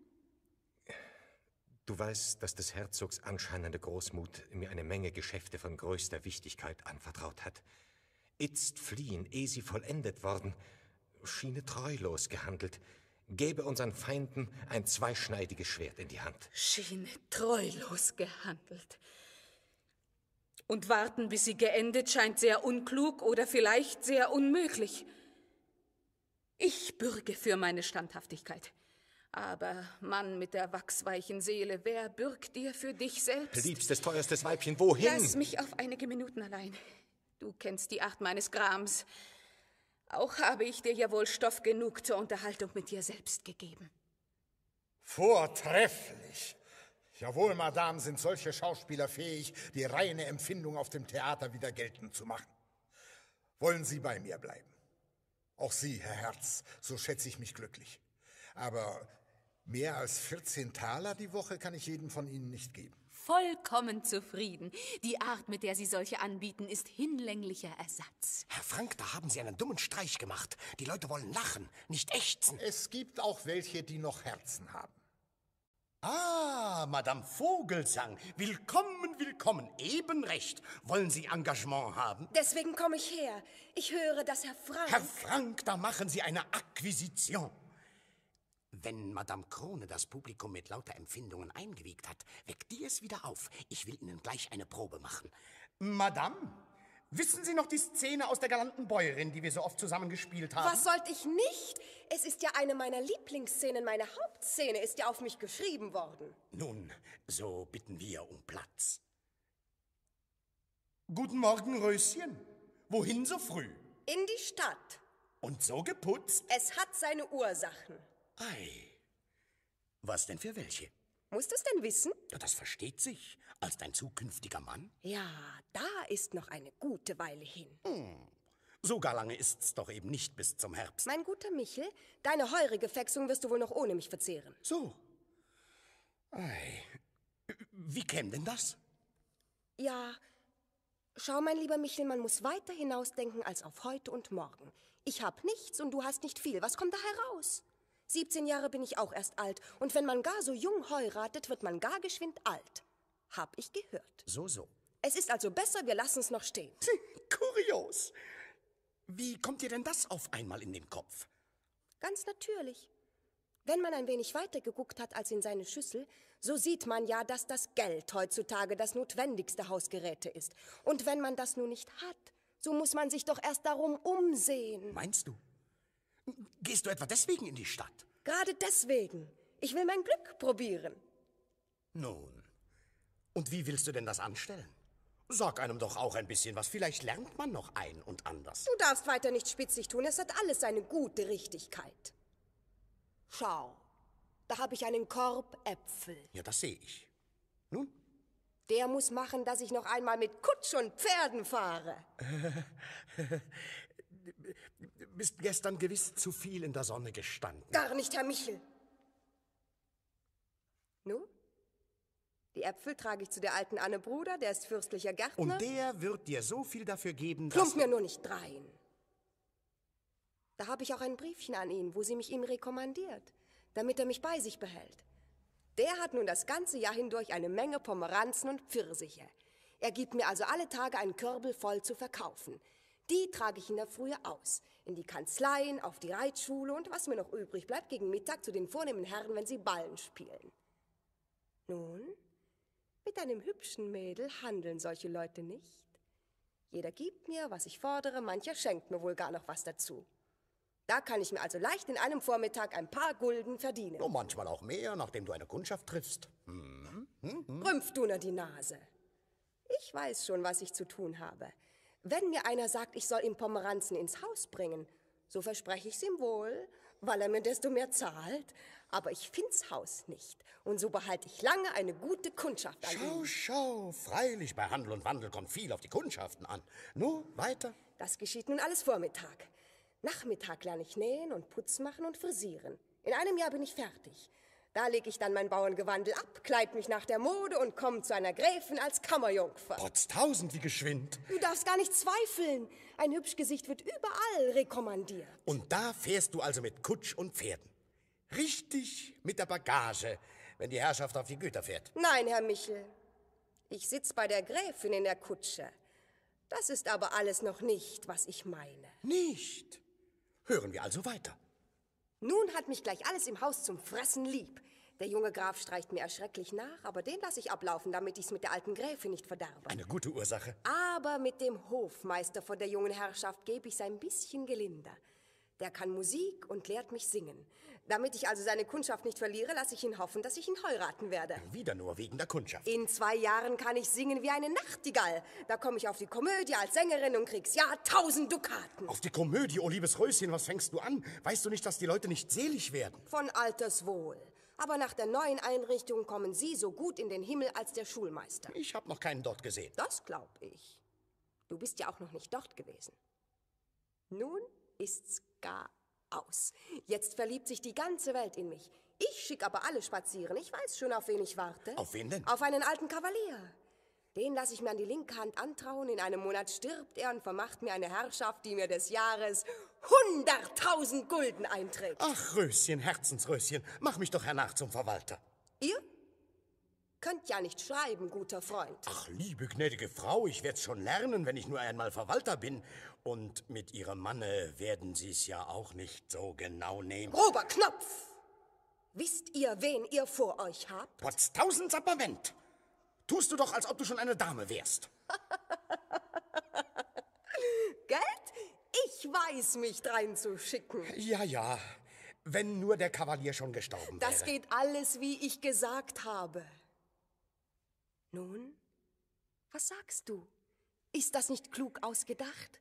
Du weißt, dass des Herzogs anscheinende Großmut mir eine Menge Geschäfte von größter Wichtigkeit anvertraut hat. Itzt fliehen, ehe sie vollendet worden, schiene treulos gehandelt, gäbe unseren Feinden ein zweischneidiges Schwert in die Hand. Schiene treulos gehandelt. Und warten, bis sie geendet, scheint sehr unklug oder vielleicht sehr unmöglich. Ich bürge für meine Standhaftigkeit. Aber Mann mit der wachsweichen Seele, wer bürgt dir für dich selbst? Liebstes, teuerstes Weibchen, wohin? Lass mich auf einige Minuten allein. Du kennst die Art meines Grams. Auch habe ich dir ja wohl Stoff genug zur Unterhaltung mit dir selbst gegeben. Vortrefflich. Jawohl, Madame, sind solche Schauspieler fähig, die reine Empfindung auf dem Theater wieder geltend zu machen. Wollen Sie bei mir bleiben? Auch Sie, Herr Herz, so schätze ich mich glücklich. Aber mehr als 14 Taler die Woche kann ich jedem von Ihnen nicht geben. Vollkommen zufrieden. Die Art, mit der Sie solche anbieten, ist hinlänglicher Ersatz. Herr Frank, da haben Sie einen dummen Streich gemacht. Die Leute wollen lachen, nicht ächzen. Es gibt auch welche, die noch Herzen haben. Ah, Madame Vogelsang. Willkommen, willkommen. Eben recht. Wollen Sie Engagement haben? Deswegen komme ich her. Ich höre, dass Herr Frank... Herr Frank, da machen Sie eine Akquisition. Wenn Madame Krone das Publikum mit lauter Empfindungen eingewiegt hat, weckt die es wieder auf. Ich will Ihnen gleich eine Probe machen. Madame, wissen Sie noch die Szene aus der galanten Bäuerin, die wir so oft zusammen gespielt haben? Was sollte ich nicht? Es ist ja eine meiner Lieblingsszenen, meine Hauptszene ist ja auf mich geschrieben worden. Nun, so bitten wir um Platz. Guten Morgen, Röschen. Wohin so früh? In die Stadt. Und so geputzt? Es hat seine Ursachen. Ei, was denn für welche? Musst du es denn wissen? Ja, das versteht sich. Als dein zukünftiger Mann? Ja, da ist noch eine gute Weile hin. So gar lange ist's doch eben nicht bis zum Herbst. Mein guter Michel, deine heurige Fexung wirst du wohl noch ohne mich verzehren. So. Ei, wie käme denn das? Ja, schau, mein lieber Michel, man muss weiter hinausdenken als auf heute und morgen. Ich hab nichts und du hast nicht viel. Was kommt da heraus? 17 Jahre bin ich auch erst alt. Und wenn man gar so jung heiratet, wird man gar geschwind alt. Hab ich gehört. So. Es ist also besser, wir lassen's noch stehen. Kurios. Wie kommt dir denn das auf einmal in den Kopf? Ganz natürlich. Wenn man ein wenig weiter geguckt hat als in seine Schüssel, so sieht man ja, dass das Geld heutzutage das notwendigste Hausgeräte ist. Und wenn man das nun nicht hat, so muss man sich doch erst darum umsehen. Meinst du? Gehst du etwa deswegen in die Stadt? Gerade deswegen. Ich will mein Glück probieren. Nun, und wie willst du denn das anstellen? Sag einem doch auch ein bisschen was. Vielleicht lernt man noch ein und anders. Du darfst weiter nicht spitzig tun. Es hat alles seine gute Richtigkeit. Schau, da habe ich einen Korb Äpfel. Ja, das sehe ich. Nun? Der muss machen, dass ich noch einmal mit Kutsch und Pferden fahre. Bist gestern gewiss zu viel in der Sonne gestanden. Gar nicht, Herr Michel. Nun? Die Äpfel trage ich zu der alten Anne Bruder, der ist fürstlicher Gärtner. Und der wird dir so viel dafür geben, dass... Plump mir nur nicht drein. Da habe ich auch ein Briefchen an ihn, wo sie mich ihm rekommandiert, damit er mich bei sich behält. Der hat nun das ganze Jahr hindurch eine Menge Pomeranzen und Pfirsiche. Er gibt mir also alle Tage einen Körbel voll zu verkaufen. Die trage ich in der Frühe aus, in die Kanzleien, auf die Reitschule und was mir noch übrig bleibt, gegen Mittag zu den vornehmen Herren, wenn sie Ballen spielen. Nun, mit einem hübschen Mädel handeln solche Leute nicht. Jeder gibt mir, was ich fordere, mancher schenkt mir wohl gar noch was dazu. Da kann ich mir also leicht in einem Vormittag ein paar Gulden verdienen. Oh, manchmal auch mehr, nachdem du eine Kundschaft triffst. Rümpf du nur die Nase. Ich weiß schon, was ich zu tun habe. Wenn mir einer sagt, ich soll ihm Pomeranzen ins Haus bringen, so verspreche ich's ihm wohl, weil er mir desto mehr zahlt. Aber ich find's Haus nicht. Und so behalte ich lange eine gute Kundschaft an ihm. Schau, freilich, bei Handel und Wandel kommt viel auf die Kundschaften an. Nun, weiter. Das geschieht nun alles Vormittag. Nachmittag lerne ich nähen und Putz machen und frisieren. In einem Jahr bin ich fertig. Da lege ich dann mein Bauerngewandel ab, kleid mich nach der Mode und komme zu einer Gräfin als Kammerjungfer. Potztausend, wie geschwind. Du darfst gar nicht zweifeln. Ein hübsch Gesicht wird überall rekommandiert. Und da fährst du also mit Kutsch und Pferden. Richtig mit der Bagage, wenn die Herrschaft auf die Güter fährt. Nein, Herr Michel. Ich sitz bei der Gräfin in der Kutsche. Das ist aber alles noch nicht, was ich meine. Nicht. Hören wir also weiter. Nun hat mich gleich alles im Haus zum Fressen lieb. Der junge Graf streicht mir erschrecklich nach, aber den lasse ich ablaufen, damit ich's mit der alten Gräfin nicht verderbe. Eine gute Ursache. Aber mit dem Hofmeister von der jungen Herrschaft gebe ich's ein bisschen gelinder. Der kann Musik und lehrt mich singen. Damit ich also seine Kundschaft nicht verliere, lasse ich ihn hoffen, dass ich ihn heiraten werde. Wieder nur wegen der Kundschaft. In 2 Jahren kann ich singen wie eine Nachtigall. Da komme ich auf die Komödie als Sängerin und krieg's Jahr 1000 Dukaten. Auf die Komödie, oh liebes Röschen, was fängst du an? Weißt du nicht, dass die Leute nicht selig werden? Von Alters wohl. Aber nach der neuen Einrichtung kommen Sie so gut in den Himmel als der Schulmeister. Ich habe noch keinen dort gesehen. Das glaub ich. Du bist ja auch noch nicht dort gewesen. Nun ist's gar aus. Jetzt verliebt sich die ganze Welt in mich. Ich schick aber alle spazieren. Ich weiß schon, auf wen ich warte. Auf wen denn? Auf einen alten Kavalier. Den lasse ich mir an die linke Hand antrauen. In einem Monat stirbt er und vermacht mir eine Herrschaft, die mir des Jahres 100.000 Gulden einträgt. Ach, Röschen, Herzensröschen, mach mich doch hernach zum Verwalter. Ihr könnt ja nicht schreiben, guter Freund. Ach, liebe gnädige Frau, ich werd's schon lernen, wenn ich nur einmal Verwalter bin. Und mit Ihrem Manne werden Sie's ja auch nicht so genau nehmen. Grober Knopf! Wisst ihr, wen ihr vor euch habt? Potztausend Sapperment! Tust du doch, als ob du schon eine Dame wärst. Geld? Ich weiß, mich dreinzuschicken. Ja, wenn nur der Kavalier schon gestorben wäre. Das geht alles, wie ich gesagt habe. Nun, was sagst du? Ist das nicht klug ausgedacht?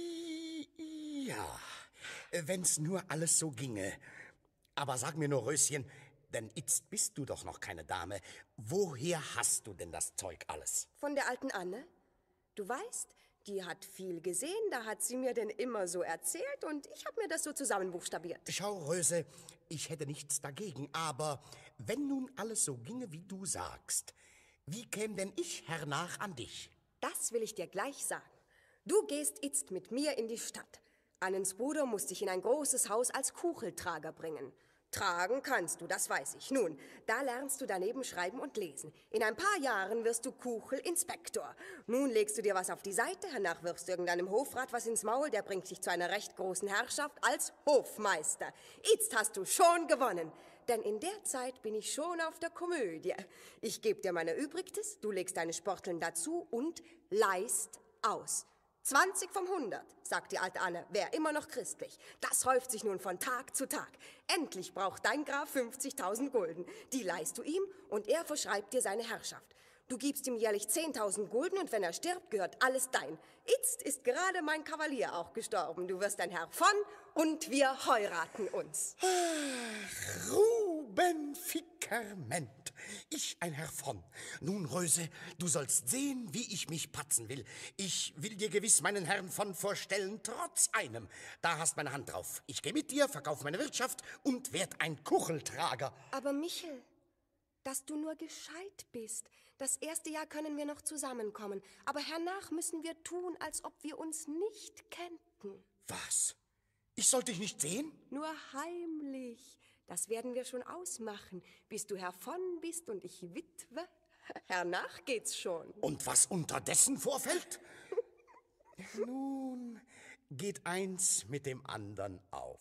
Ja, wenn's nur alles so ginge. Aber sag mir nur, Röschen, denn jetzt bist du doch noch keine Dame. Woher hast du denn das Zeug alles? Von der alten Anne? Du weißt, die hat viel gesehen, da hat sie mir denn immer so erzählt und ich habe mir das so zusammenbuchstabiert. Schau, Röse, ich hätte nichts dagegen, aber wenn nun alles so ginge, wie du sagst, wie käm denn ich hernach an dich? Das will ich dir gleich sagen. Du gehst jetzt mit mir in die Stadt. Annens Bruder muss dich in ein großes Haus als Kucheltrager bringen. Tragen kannst du, das weiß ich. Nun, da lernst du daneben schreiben und lesen. In ein paar Jahren wirst du Kuchelinspektor. Nun legst du dir was auf die Seite, hernach wirfst du irgendeinem Hofrat was ins Maul, der bringt dich zu einer recht großen Herrschaft als Hofmeister. Jetzt hast du schon gewonnen. Denn in der Zeit bin ich schon auf der Komödie. Ich gebe dir meine Übrigtes, du legst deine Sporteln dazu und leihst aus. 20 vom 100, sagt die alte Anne, wär immer noch christlich. Das häuft sich nun von Tag zu Tag. Endlich braucht dein Graf 50.000 Gulden. Die leihst du ihm und er verschreibt dir seine Herrschaft. Du gibst ihm jährlich 10.000 Gulden und wenn er stirbt, gehört alles dein. Jetzt ist gerade mein Kavalier auch gestorben. Du wirst ein Herr von und wir heiraten uns. Ach, Ruben Fickerment, ich ein Herr von. Nun, Röse, du sollst sehen, wie ich mich patzen will. Ich will dir gewiss meinen Herrn von vorstellen, trotz einem. Da hast meine Hand drauf. Ich gehe mit dir, verkauf meine Wirtschaft und werd ein Kucheltrager. Aber Michel, dass du nur gescheit bist. Das erste Jahr können wir noch zusammenkommen. Aber hernach müssen wir tun, als ob wir uns nicht kennten. Was? Ich soll dich nicht sehen? Nur heimlich. Das werden wir schon ausmachen, bis du Herr von bist und ich Witwe. Hernach geht's schon. Und was unterdessen vorfällt? Nun geht eins mit dem anderen auf.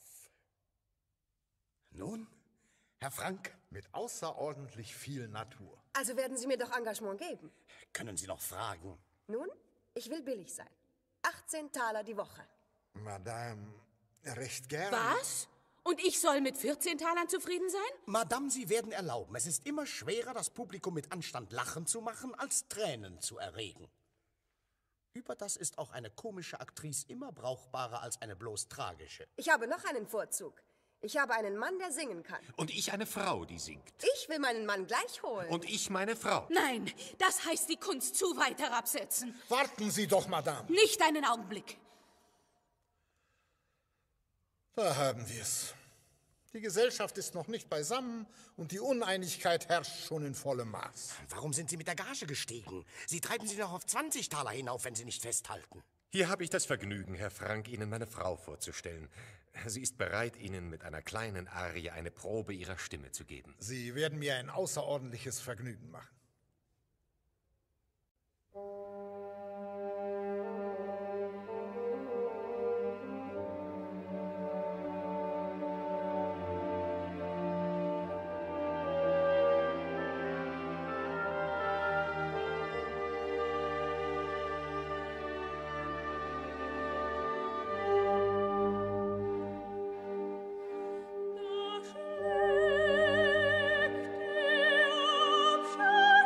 Nun, Herr Frank? Mit außerordentlich viel Natur. Also werden Sie mir doch Engagement geben. Können Sie noch fragen? Nun, ich will billig sein. 18 Taler die Woche. Madame, recht gern. Was? Und ich soll mit 14 Talern zufrieden sein? Madame, Sie werden erlauben, es ist immer schwerer, das Publikum mit Anstand lachen zu machen, als Tränen zu erregen. Überdas ist auch eine komische Aktrice immer brauchbarer als eine bloß tragische. Ich habe noch einen Vorzug. Ich habe einen Mann, der singen kann. Und ich eine Frau, die singt. Ich will meinen Mann gleich holen. Und ich meine Frau. Nein, das heißt die Kunst zu weit herabsetzen. Warten Sie doch, Madame. Nicht einen Augenblick. Da haben wir es. Die Gesellschaft ist noch nicht beisammen und die Uneinigkeit herrscht schon in vollem Maß. Warum sind Sie mit der Gage gestiegen? Sie treiben sie noch auf 20 Taler hinauf, wenn Sie nicht festhalten. Hier habe ich das Vergnügen, Herr Frank, Ihnen meine Frau vorzustellen. Sie ist bereit, Ihnen mit einer kleinen Arie eine Probe ihrer Stimme zu geben. Sie werden mir ein außerordentliches Vergnügen machen. Abschied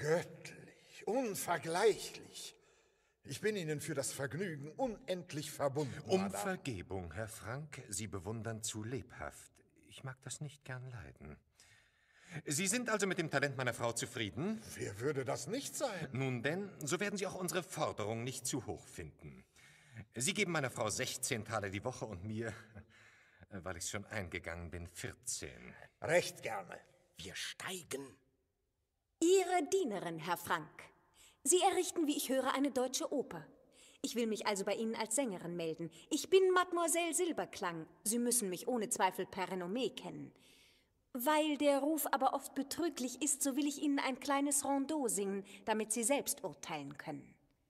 Göttlich, unvergleichlich. Ich bin Ihnen für das Vergnügen unendlich verbunden, Um Madame. Vergebung, Herr Frank. Sie bewundern zu lebhaft. Ich mag das nicht gern leiden. Sie sind also mit dem Talent meiner Frau zufrieden? Wer würde das nicht sein? Nun denn, so werden Sie auch unsere Forderung nicht zu hoch finden. Sie geben meiner Frau 16 Taler die Woche und mir, weil ich schon eingegangen bin, 14. Recht gerne. Wir steigen. Ihre Dienerin, Herr Frank. Sie errichten, wie ich höre, eine deutsche Oper. Ich will mich also bei Ihnen als Sängerin melden. Ich bin Mademoiselle Silberklang. Sie müssen mich ohne Zweifel per Renommee kennen. Weil der Ruf aber oft betrüglich ist, so will ich Ihnen ein kleines Rondeau singen, damit Sie selbst urteilen können.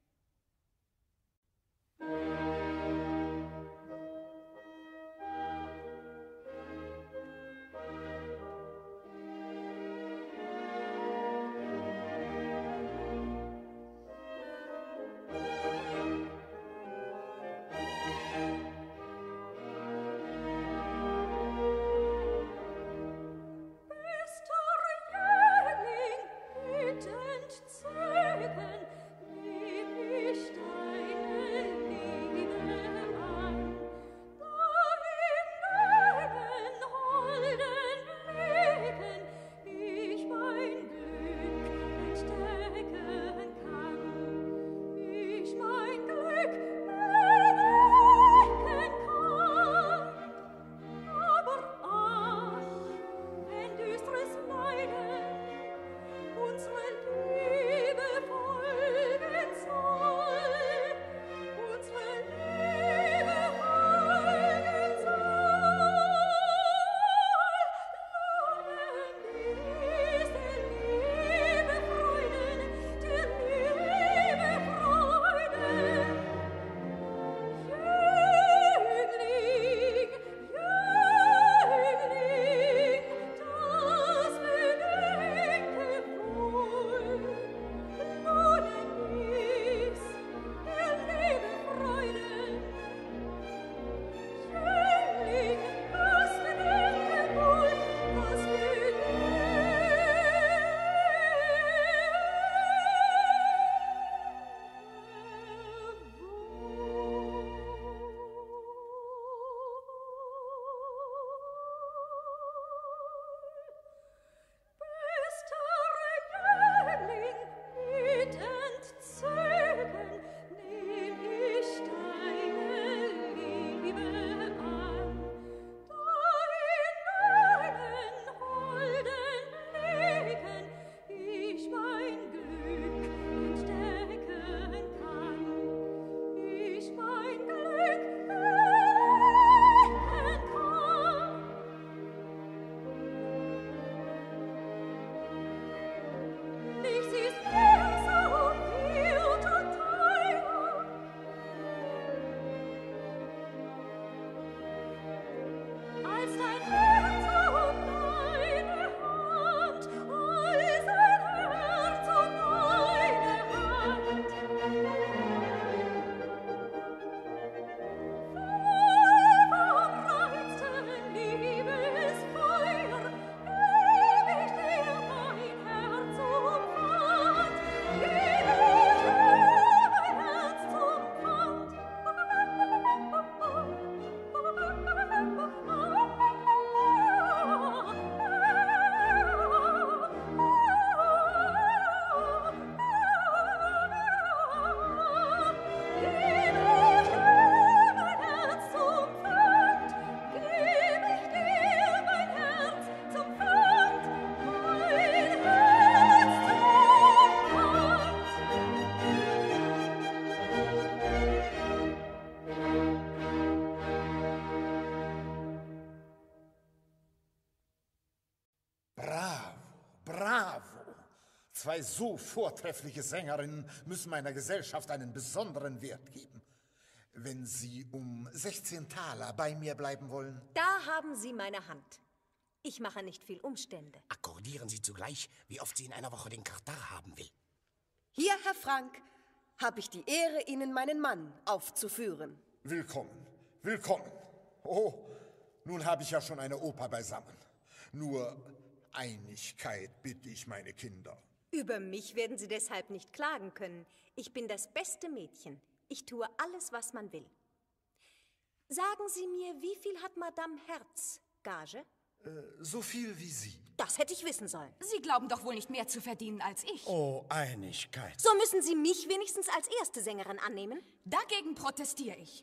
Zwei so vortreffliche Sängerinnen müssen meiner Gesellschaft einen besonderen Wert geben. Wenn Sie um 16 Taler bei mir bleiben wollen. Da haben Sie meine Hand. Ich mache nicht viel Umstände. Akkordieren Sie zugleich, wie oft sie in einer Woche den Katar haben will. Hier, Herr Frank, habe ich die Ehre, Ihnen meinen Mann aufzuführen. Willkommen, willkommen. Oh, nun habe ich ja schon eine Oper beisammen. Nur Einigkeit bitte ich meine Kinder. Über mich werden Sie deshalb nicht klagen können. Ich bin das beste Mädchen. Ich tue alles, was man will. Sagen Sie mir, wie viel hat Madame Herz Gage? So viel wie Sie. Das hätte ich wissen sollen. Sie glauben doch wohl nicht mehr zu verdienen als ich. Oh, Einigkeit. So müssen Sie mich wenigstens als erste Sängerin annehmen. Dagegen protestiere ich.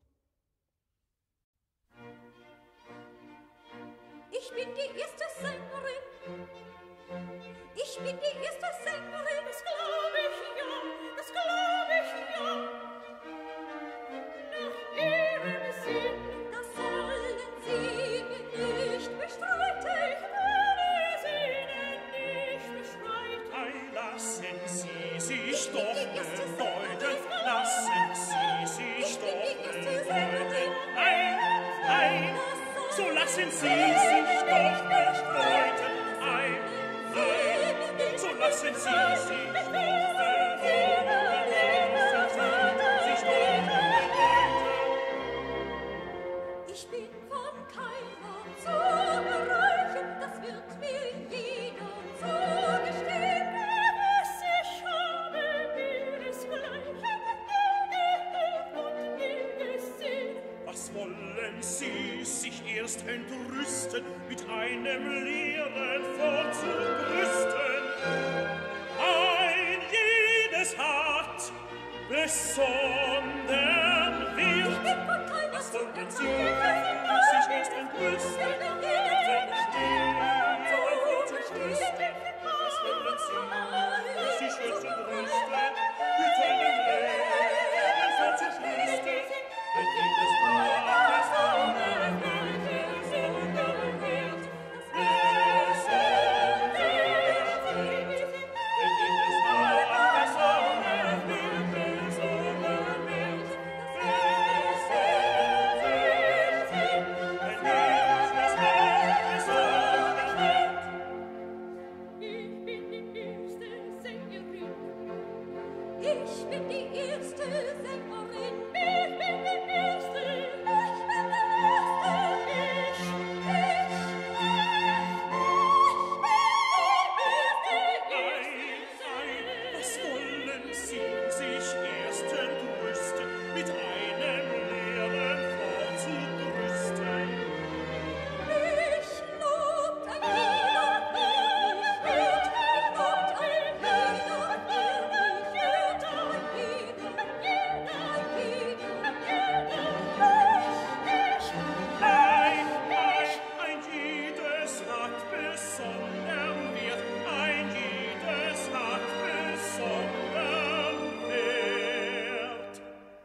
Ich bin die erste Sängerin. Ich bin die erste Sängerin. Das glaube ich ja, das glaube ich ja. Nach ihrem Sinn, das sollen Sie mir nicht bestreiten. Ich werde es Ihnen nicht bestreiten. Ei, lassen Sie sich doch bedeuten. Lassen Sie sich doch bedeuten. Ei, so lassen Sie sich doch bedeuten. Ei, so lassen Sie sich doch bedeuten. Ich bin von keiner zu erreichen, das wird mir jeder zugestehen. Gewiss, ich habe ihresgleichen gehört und je gesehen. Was wollen Sie sich erst entrüsten, mit einem leeren vorzubrüsten? Ein jedes hat besonderen Wert. Was wollen Sie sich erst entrüsten? Was wollen Sie sich erst entrüsten, mit einem leeren vorzubrüsten? Ein jedes hat besonderen Wert. Ich bin die erste Sängerin. Ich bin die erste. Ich bin die erste. Was wollen Sie sich erst entrüsten, mit einem leeren vorzubrüsten? Ich lobt ein jeder, ich hört, ich lobt ein jeder, ich hört ein jeder, Ein jedes hat besonderen Wert, ein jedes hat besonderen Wert.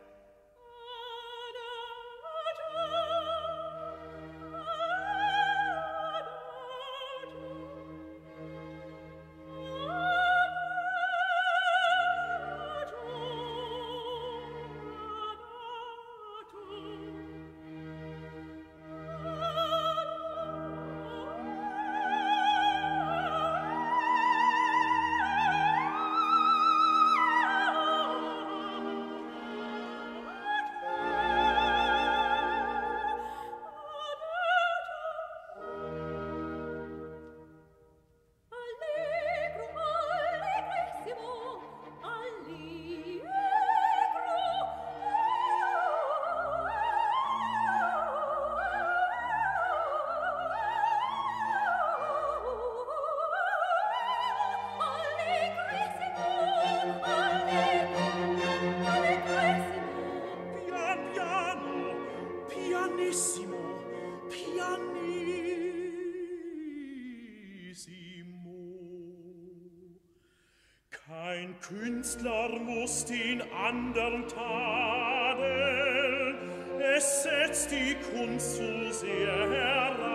Kein Künstler muss den andern tadeln, es setzt die Kunst zu sehr herab.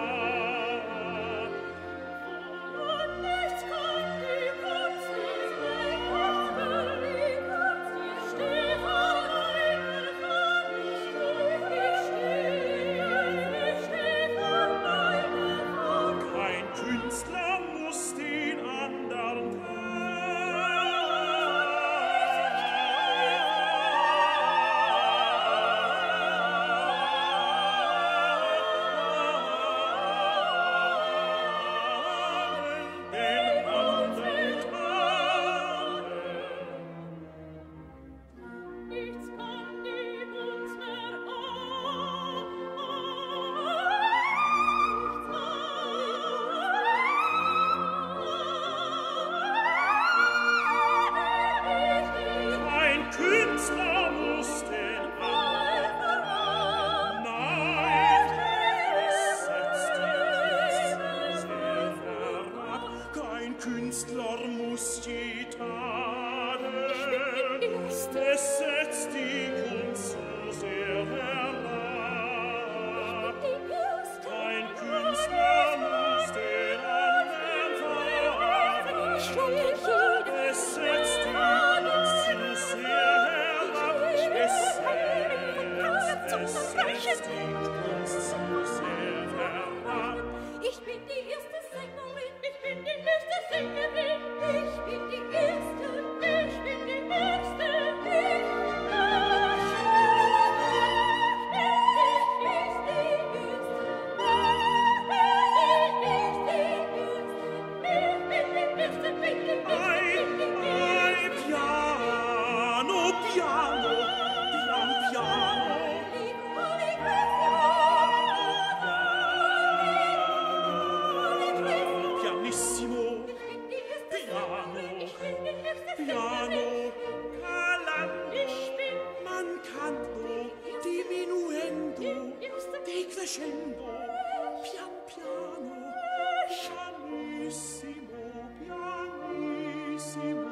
Und nichts kann die Kunst nicht mehr, die Kunst, die steht allein, ich stehe von meiner Frau. Kein Künstler muss den andern tadeln. Es setzt die Kunst so sehr herab. Ein Künstler muss den anderen verraten. Es setzt die Kunst so sehr herab. Es setzt die Kunst so sehr herab. Ich bin die erste Sängerin, ich bin die erste Sängerin, ich bin die erste, ich bin die erste, pian piano, pianissimo, pianissimo,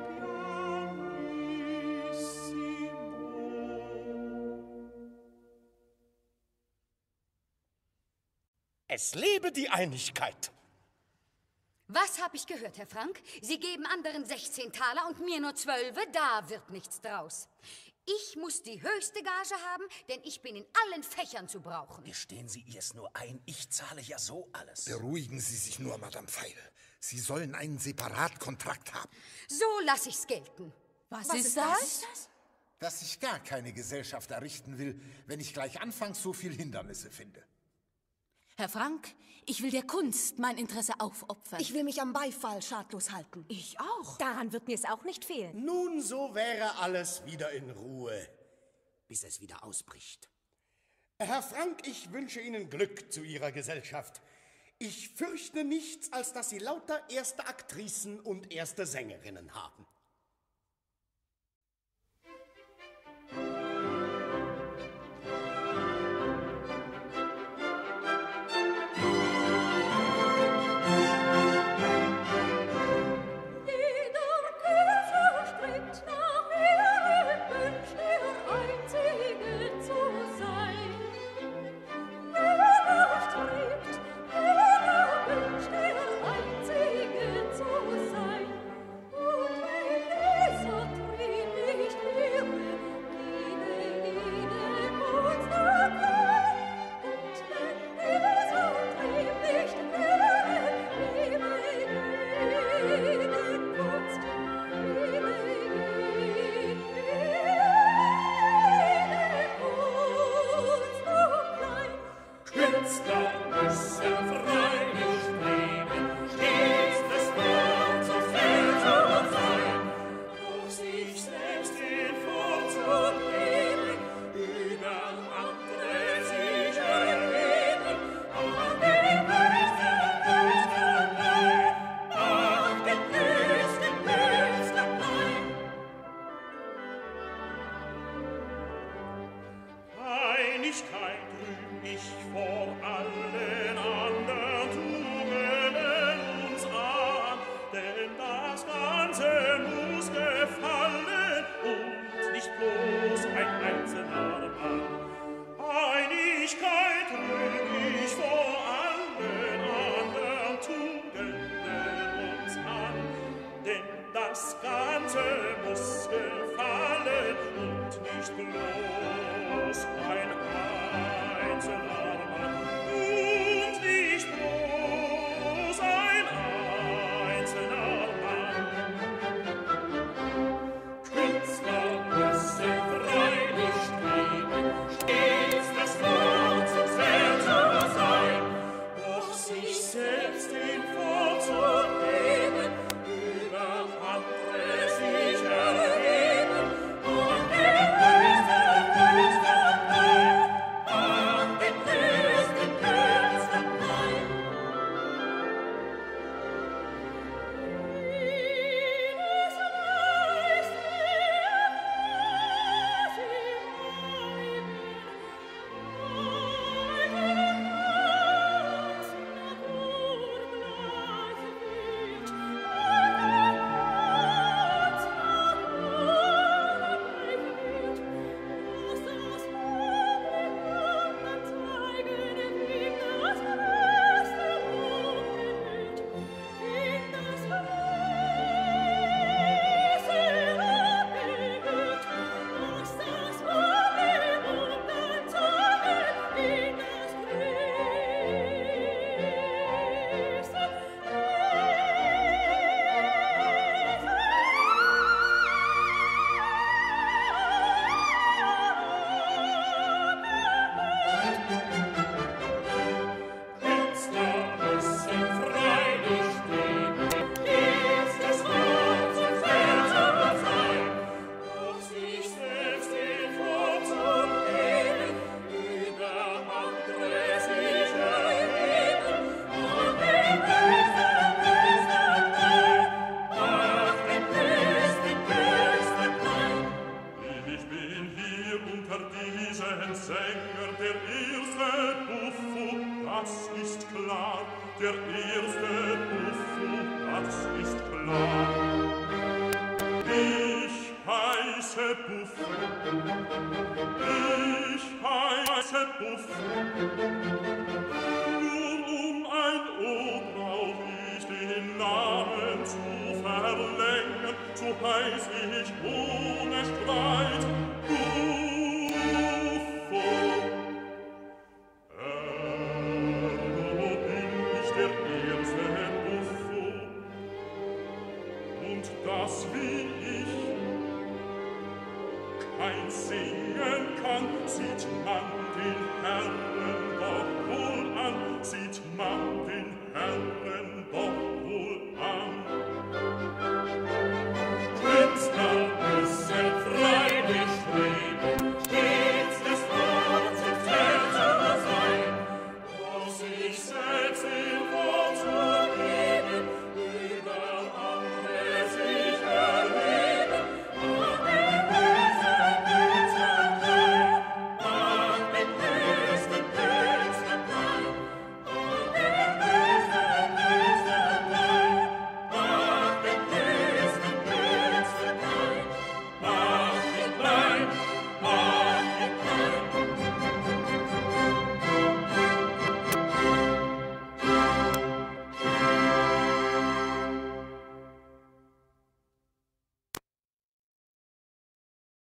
pianissimo. Es lebe die Einigkeit. Was habe ich gehört, Herr Frank? Sie geben anderen 16 Taler und mir nur 12. Da wird nichts draus. Ich muss die höchste Gage haben, denn ich bin in allen Fächern zu brauchen. Gestehen Sie ihr's nur ein, ich zahle ja so alles. Beruhigen Sie sich nur, Madame Pfeil. Sie sollen einen Separatkontrakt haben. So lasse ich's gelten. Was ist das? Dass ich gar keine Gesellschaft errichten will, wenn ich gleich anfangs so viel Hindernisse finde. Herr Frank, ich will der Kunst mein Interesse aufopfern. Ich will mich am Beifall schadlos halten. Ich auch. Daran wird mir es auch nicht fehlen. Nun, so wäre alles wieder in Ruhe, bis es wieder ausbricht. Herr Frank, ich wünsche Ihnen Glück zu Ihrer Gesellschaft. Ich fürchte nichts, als dass Sie lauter erste Aktricen und erste Sängerinnen haben. der erste Buffo, das ist klar. Ich heiße Buffo, ich heiße Buffo. Nur ein O brauch ich den Namen zu verlängern, so heiß ich ohne Streit Buffo. Ergo bin ich der erste Buffo, und das wie ich kein singen kann, sieht man den Herren doch wohl an, sieht man den Herren doch